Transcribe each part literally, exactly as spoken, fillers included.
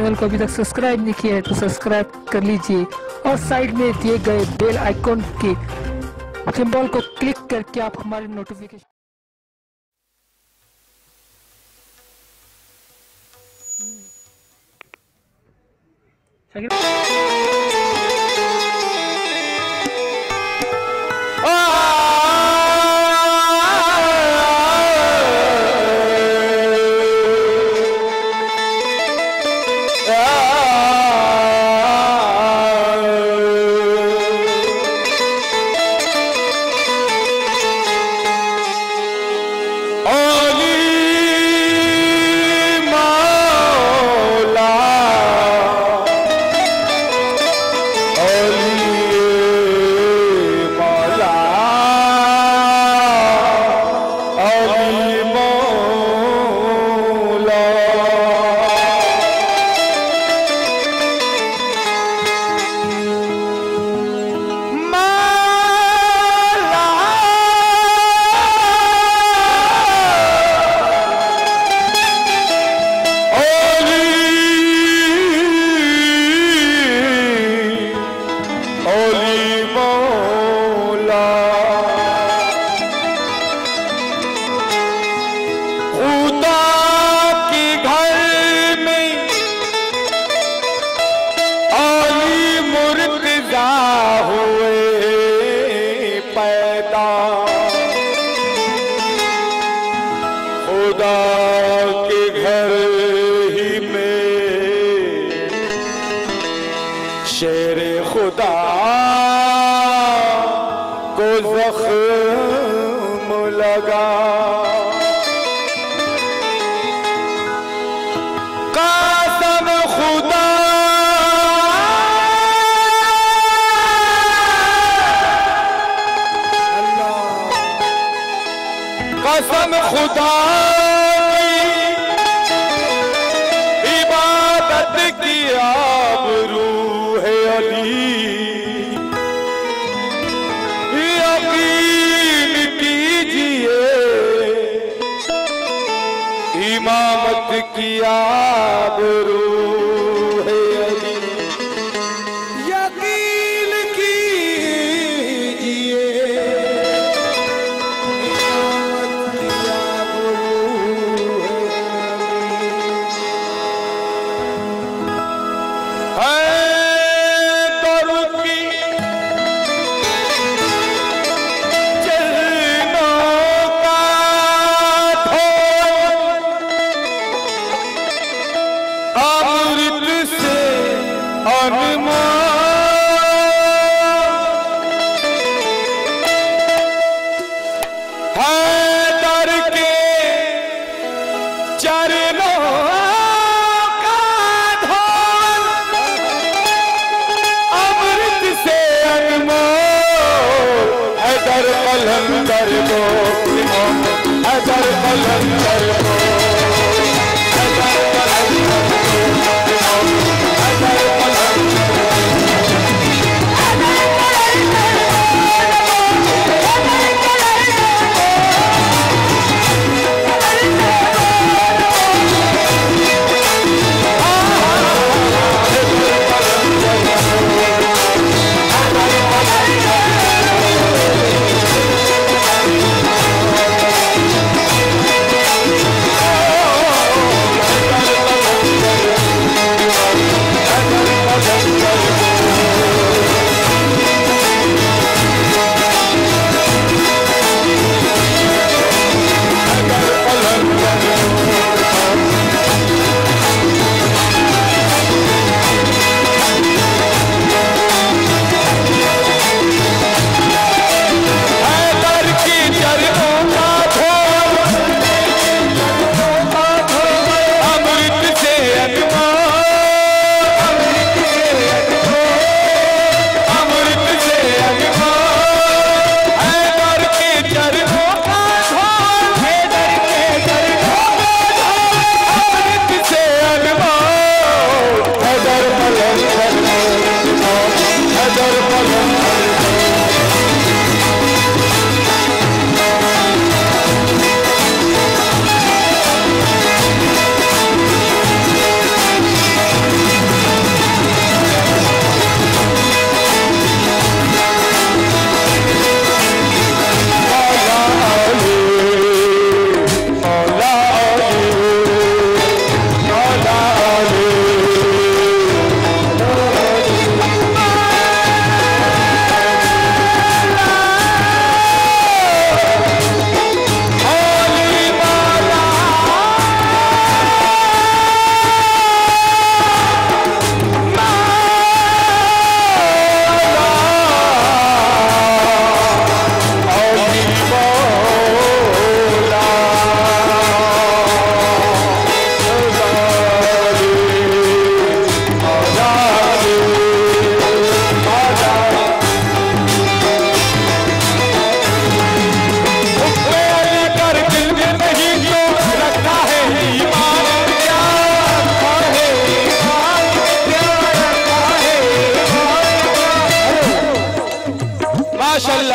Channel को अभी तक सब्सक्राइब नहीं किया है तो सब्सक्राइब कर लीजिए और साइड में दिए गए बेल आइकॉन के सिंबल को क्लिक करके आप हमारे नोटिफिकेशन शेरे खुदा को जख्म लगा, कसम खुदा कसम खुदा की इबादत की आबरू यकीन कीजिए इमामत की आबरू है अली, यकीन कीजिए इमामत की आबरू है अली। हैदर के चरणों का धोल अमृत से अनमोल, हैदर कलंदर को हैदर कलंदर को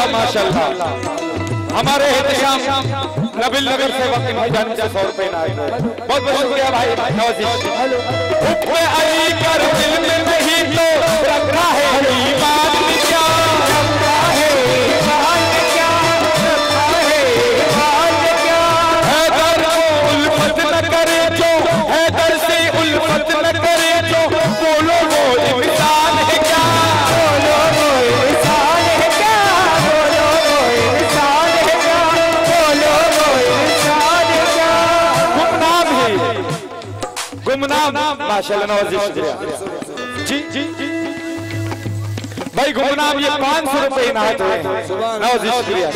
माशाल्लाह माशाल्लाह। हमारे एहतशाम नबिल नगर से वक्त भाई जान से सौ रुपए ना आए। बहुत बहुत शुक्रिया भाई नवाजी। हुक्म अली कर दिल में नहीं तो रखा है ईमान में क्या, रखा है ईमान में क्या, रखा है ईमान में क्या। हैदर को उल्फत न करे जो, हैदर से उल्फत न करे जो, बोलो वो इंसान है क्या, बोलो वो इंसान है क्या, बोलो वो इंसान है क्या, बोलो वो इंसान है क्या। गुमनाम है, गुमनाम माशाल्लाह नवाजी शुक्रिया जी जी जी भाई। गुमनाम ये पाँच सौ रुपए इनायत हुए नवाजी शुक्रिया।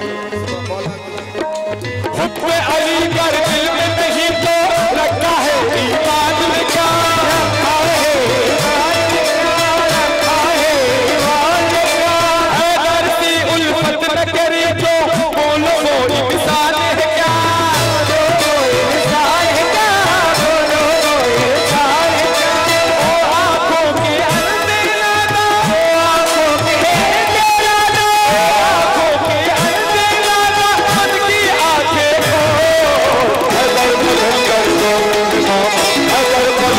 हुक्म अली कर दिल में नहीं तो रखा है ईमान में क्या, रखा है ईमान में क्या, रखा है ईमान में क्या। हैदर की उल्फत न करे जो, बोलो वो इंसान है क्या, बोलो वो इंसान है क्या, बोलो वो इंसान है क्या। ओ आंखों के अंधेरा दो, आंखों के अंधेरा दो, आंखों के अंधेरा दो, मन की आंखें खोल। हैदर बुलंद कर दो, हैदर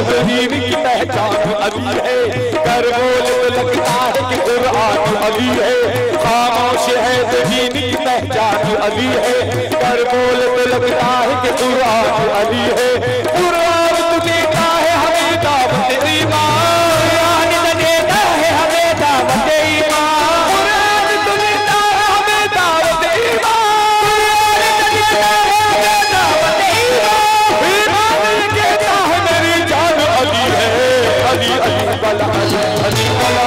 है दीन की पहचान अली है, कर बोले तो लगता है कि कुरान अली है, खामोश है तो दीन की पहचान अली है, कर बोले तो लगता है कि कुरान अली है। कुरान तो देता है हमें दावत ईमान, कुरान तो देता है हमें दावत ईमान, कुरान तो देता है हमें दावत ईमान, कुरान तो देता है हमें दावत ईमान। ईमान कहता है मेरी जान अली है, अली अली वाला अली वाला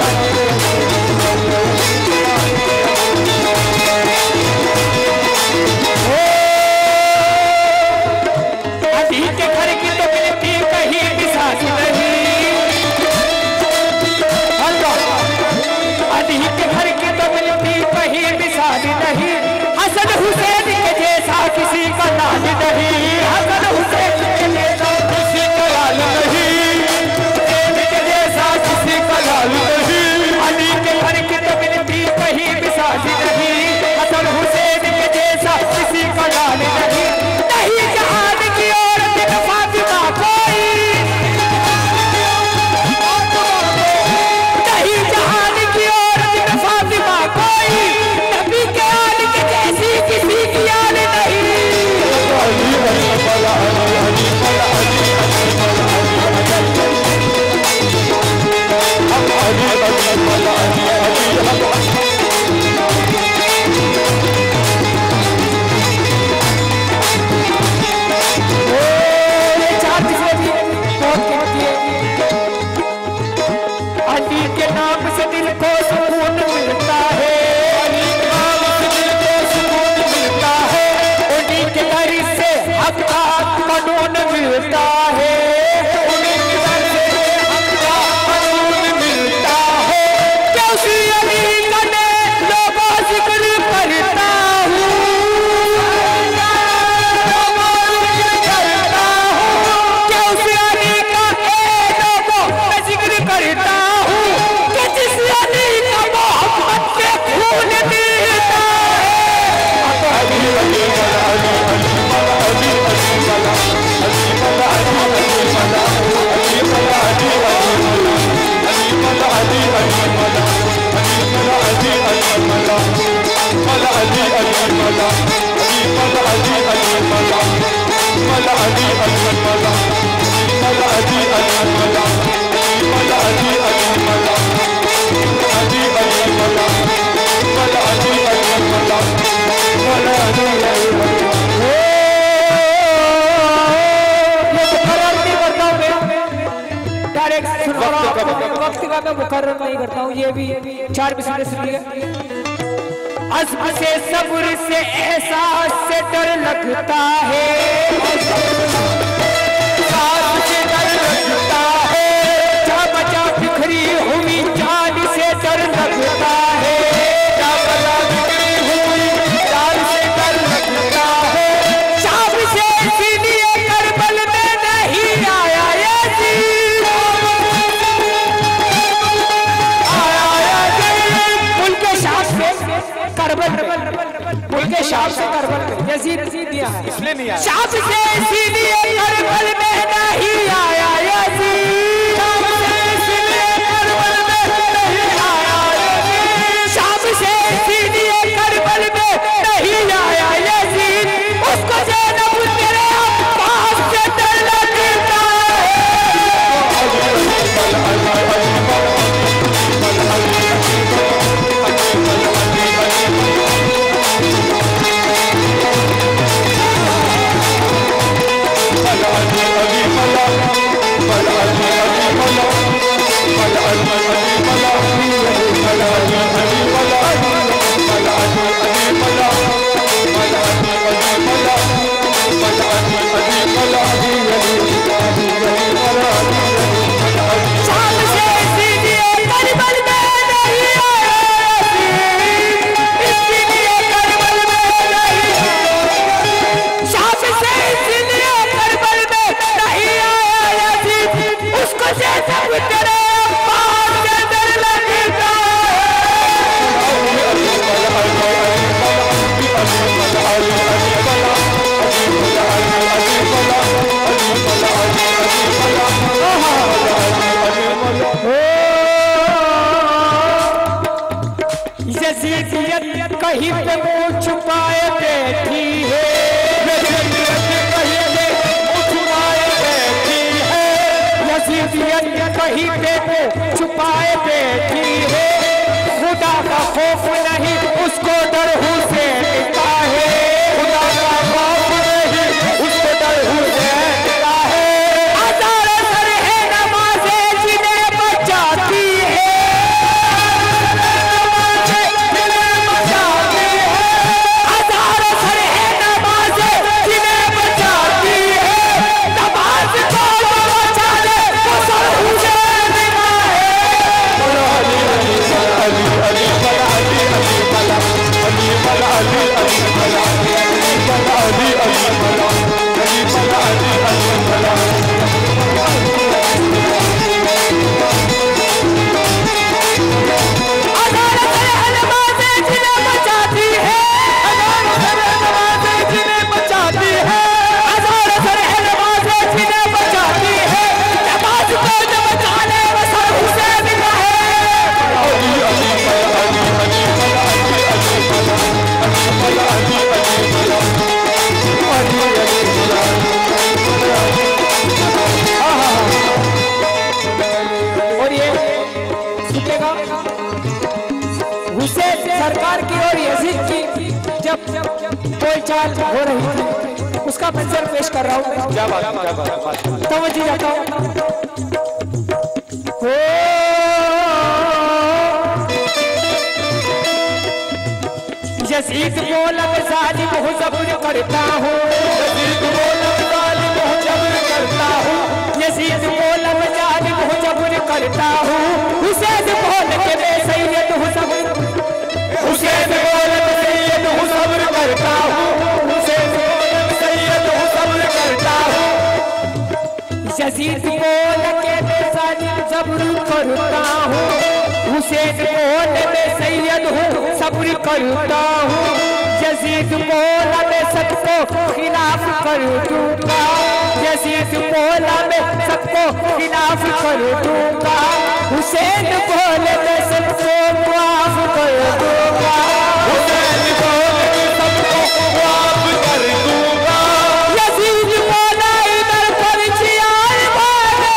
हुसैन के जैसा किसी का लाल नहीं, हसन हुसैन के जैसा किसी का लाल नहीं, हुसैन के जैसा किसी का लाल नहीं, अली के घर की तो मिलती कहीं मिसाल नहीं, हसन हुसैन के जैसा किसी का लाल नहीं। नहीं जहान की औरत फातिमा कोई, नहीं जहान की औरत फातिमा कोई, नबी के आल के जैसी किसी की आल नहीं। अली के नाम से दिल को सुकून मिलता है, अली के नाम से दिल को सुकून मिलता है, उन्हीं के घर से हक का कानून मिलता है, उन्हीं के घर से हक का कानून मिलता है। क्योंकि अली का मैं लोगों जिक्र करता हूँ, करता हूँ, क्योंकि अली का ए लोगों मैं जिक्र करता हूँ, कि जिस अली का मोहब्बत के खून देता है। अली अली वक्त का मैं मुकर्रर नहीं करता हूँ, ये भी चार मिसरे सुनिए। अज़्म से सब्र से एहसास से डर लगता है, एहसास से डर लगता है, जा बचा बिखरी हुई जान से डर लगता है, जा बचा बिखरी हुई जान से डर लगता है। शाम से इसीलिए करबल में नहीं आया यजीद, उनके शाम से करबल यजीद दिया है, इसलिए नहीं आया। शाम से इसीलिए करबल में नहीं आया यजीद, शाम से इसीलिए करबल में नहीं आया यजीद, शाम से इसीलिए करबल में नहीं आया यजीद। उसको ज़ैनब तेरे अब्बास से डर लगता है। कहीं पे मुंह छुपाए बैठी है, यजीदियत कहीं पे मुंह छुपाए बैठी है, खुदा का खौफ नहीं उसको डर हुसैन का है, खुदा का खौफ नहीं उसको डर हुसैन का है। हजार सर है नमाज़े जिन्हें बचाती है, जिन्हें बचाती है, हजार सर है नमाज़े जिन्हें बचाती है, नमाज को बचा ले वो सर हुसैन का है। अली अली अली अली बला अली अली बला अली बला अली अली बला अली बला अली अली बला अली बला अली अली बला। अदालत है नमाज़े जिन्हें बचाती है, अदालत है नमाज़े जिन्हें बचाती है, अदालत है नमाज़े जिन्हें बचाती है, नमाज को जो बचा ले वो सर हुसैन का है। अली अली बला अली अली बला अली अली बला अली बला अली अली बला अली अली बला। और ये सुनेगा हुसैन सरकार की और यजीद की जब बोलचाल हो रही थी उसका मंजर पेश कर रहा हूँ। क्या बात क्या बात तवज्जो जाता हूँ। यजीद बोलब जालिम हूँ ज़ब्र करता हूँ, यजीद बोलब जालिम हूँ ज़ब्र करता हूँ, यजीद बोलब जालिम हूँ ज़ब्र करता हूँ, हुसैन बोल के मैं सैयद हूँ ज़ब्र, हुसैन बोलब सैयद हूँ ज़ब्र करता हूँ, हुसैन बोलब सैयद हूँ ज़ब्र करता हूँ, यजीद बोल के मैं जालिम ज़ब्र करता हूँ, हुसैन बोल मैं सैयद हूँ सब्र करता हूँ, यजीद बोला मैं सबको खिलाफ कर दूंगा, यजीद बोला मैं सबको खिलाफ कर दूंगा, हुसैन बोले मैं सबको माफ कर दूंगा, हुसैन बोले मैं सबको माफ कर दूंगा, यजीद बोला इधर पर जियार वाले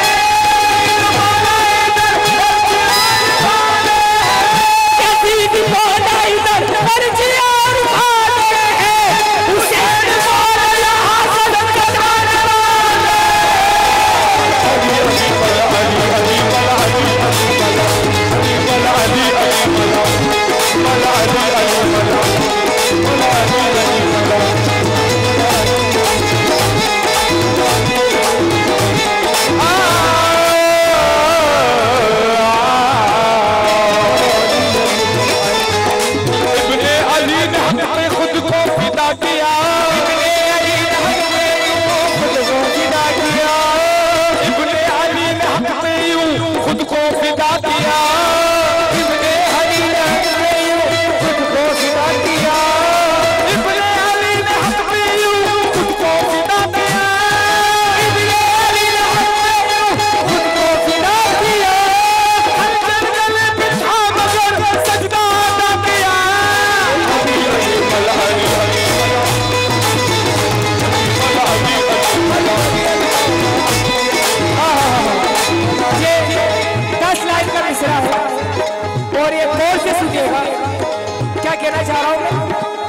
यजीद बोला इधर पर जियार वाले हैं, हुसैन बोला यहाँ सड़क चलाने वाले। अली अली बला अली अली बला अली अली बला अली बला अली अली बला बला अली अली बला बला अली अली बला। इब्ने अली ने हमें खुद को फिदा किया, इब्ने अली ने हमें खुद को फिदा किया, इब्ने अली ने हमें यूं खुद को फिदा किया, इब्ने अली ने हमें यूं खुद को फिदा किया, इब्ने अली ने हमें यूं खुद को फिदा किया, इब्ने अली ने हमें यूं खुद को फिदा किया, खंजर गले बिठा मगर सजदा अदा किया। अली अली बला अली अली बला बला अली अली बला। ये दस लाइन का मिसरा है और ये गौर से सुनिएगा क्या कहना चाह रहा हूँ मैं।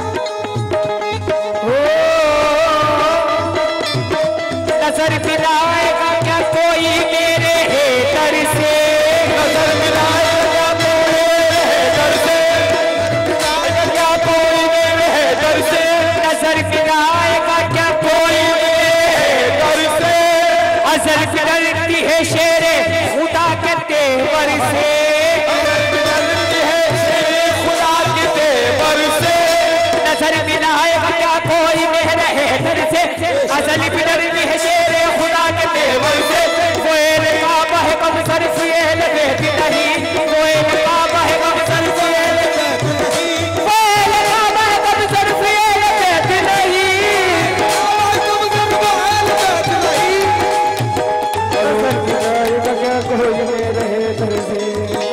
नजर मिलाएगा क्या कोई मेरे हेटर से, नजर मिलाएगा कोई मेरे हेटर से, मिलाएगा क्या कोई मेरे हेटर से, नजर मिलाएगा क्या कोई मेरे हेटर से, अजल करती है शेरे खुदा के तेवर से, अजल करती है शेरे खुदा के तेवर से, नजर मिलाएगा क्या कोई मेरे हेटर से, अजल करती है शेरे खुदा के तेवर से, कोयल काबा है कब सर सुएल बेटी नहीं, कोयल काबा है कब सर सुएल बेटी नहीं, कोयल काबा है कब सर सुएल बेटी नहीं, कब सर सुएल बेटी नहीं, नजर मिलाएगा क्या कोई मेरे हेटर से।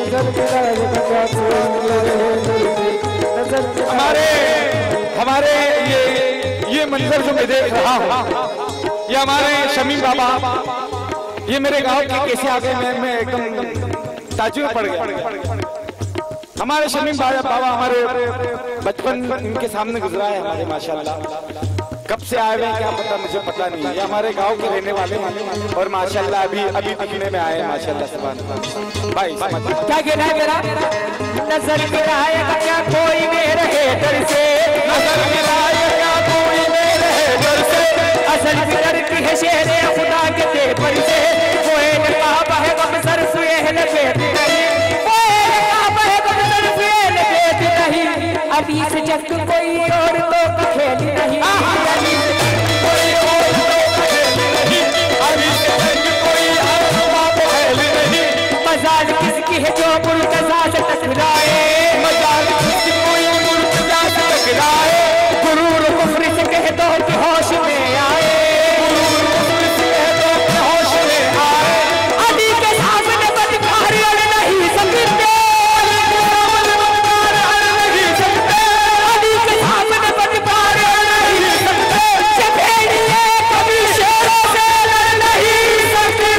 उधर जो मैं देख रहा हूँ ये हमारे शमीम बाबा, ये मेरे गांव के कैसे आ गए, मैं मैं एकदम ताजुब में पड़ गया। हमारे शमीम बाबा हमारे बचपन इनके सामने गुजरा है हमारे, माशाल्लाह कब से आए हुए क्या पता, मुझे पता नहीं। ये हमारे गांव के रहने वाले और माशाल्लाह अभी अभी दिखने में आए माशाल्लाह। सुभान अल्लाह भाई क्या गिरा गिरा नजर गिराएगा क्या कोई मेरे दर से, नजर गिराएगा क्या कोई मेरे दर से, असल फिर की है शेर खुदा के तेवर से, कोई ने कहा बहे गम सर सुए है लपेट नहीं, कोई ने कहा बहे गम सर सुए लपेट नहीं, अभी से जब कोई और तो खेल नहीं, कोई और तो खेल नहीं, अभी से कोई और तो खेल नहीं, मजाल किसकी है जो मुर्तजा से टकराए, मजाल किसकी कोई मुर्तजा से टकराए, गुरूर कुफ्र से कह दो कि होश में आए, गुरूर कुफ्र से कह दो कि होश में आए, अली के सामने बदकार अड़ नहीं सकते, अली के सामने बदकार अड़ नहीं सकते, अली के सामने बदकार अड़ नहीं सकते, जब भेड़िए कभी शेरों से लड़ नहीं सकते।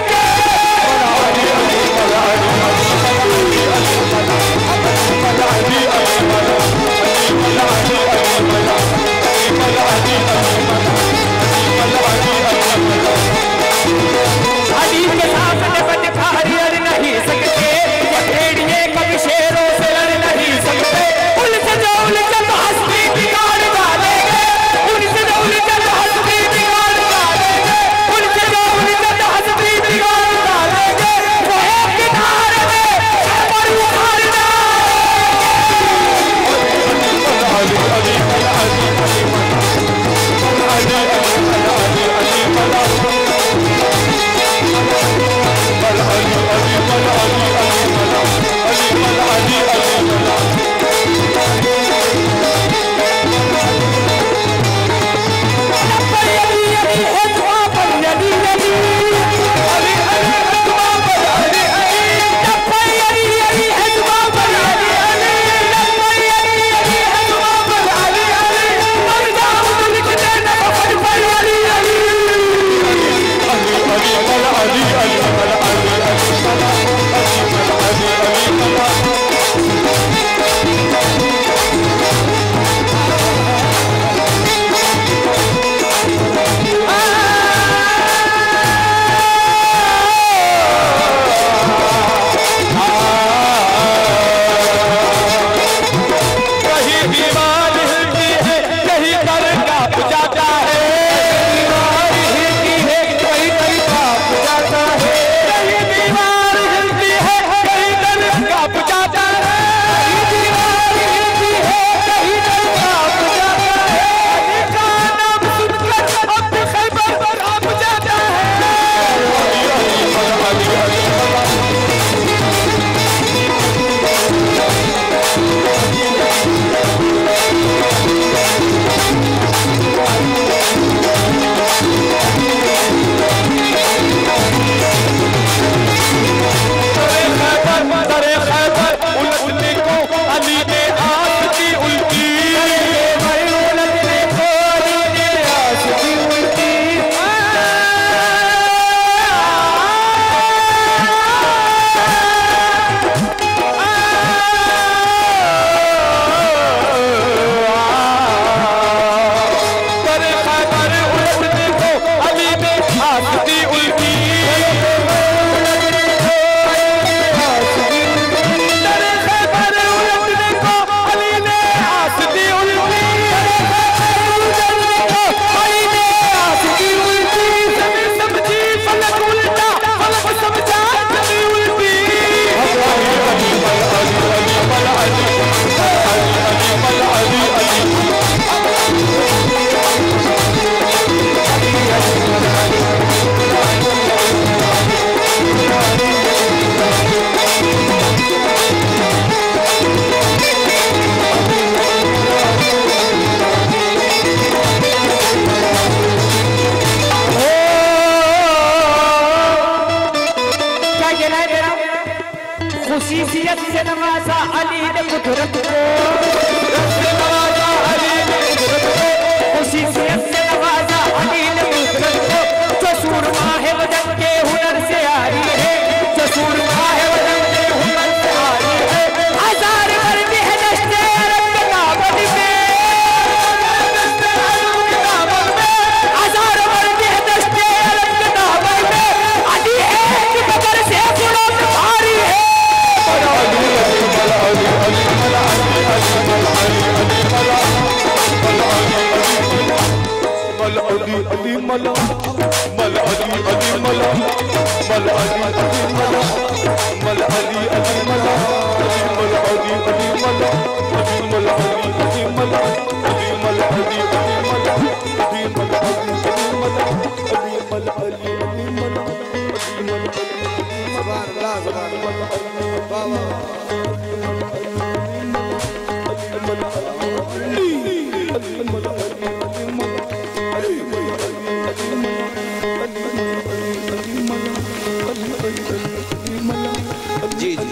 अली के सामने बदकार अड़ नहीं सकते, जब भेड़िए कभी शेरों से लड़ नहीं सकते, उनसे जो उनसे तो हस्ती बिगाड़ डालेंगे, उनसे जो उनसे तो हस्ती बिगाड़ डालेंगे, उनसे जो उनसे तो हस्ती बिगाड़ डालेंगे, वो एक किनारे में पर उतार खुशीसियत से नवाजा अली ने कुदरत को, खुशियत से नवाजा अली ने मुसरत को, जो सूरमा है वजन के हुनर से आरी है, जो सूरमा है वजन के हुनर से आरी है। हजार वर्दी है दस्ते अरब के दामन में, हजार वर्दी है दस्ते अरब के दामन में, अली है कि बगर से गुणों में भारी है। मल अली अली मला मल अली अली मला मल अली अली मला मल अली अली मला मल अली अली मला मल अली अली मला मल अली अली मला मल अली अली मला मल अली अली मला सुभान अल्लाह सुभान अल्लाह वाह वाह जी जी